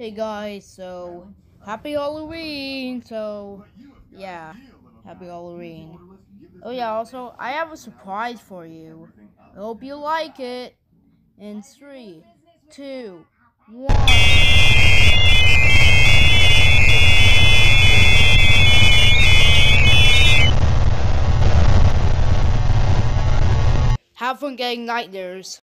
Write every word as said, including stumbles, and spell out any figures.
Hey guys, so happy Halloween. So yeah, happy Halloween. Oh yeah, also I have a surprise for you. I hope you like it. In three, two, one. Have fun getting nightmares.